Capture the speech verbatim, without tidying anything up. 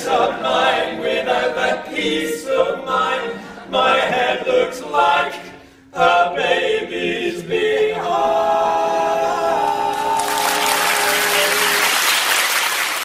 of mine, without that peace of mind, my head looks like